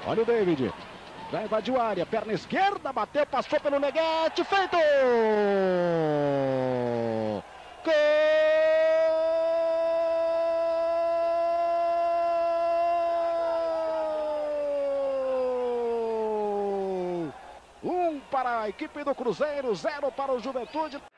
Olha o David. Já invadiu a área, perna esquerda, bateu, passou pelo Neguete, feito! Gol! Um para a equipe do Cruzeiro, 0 para o Juventude.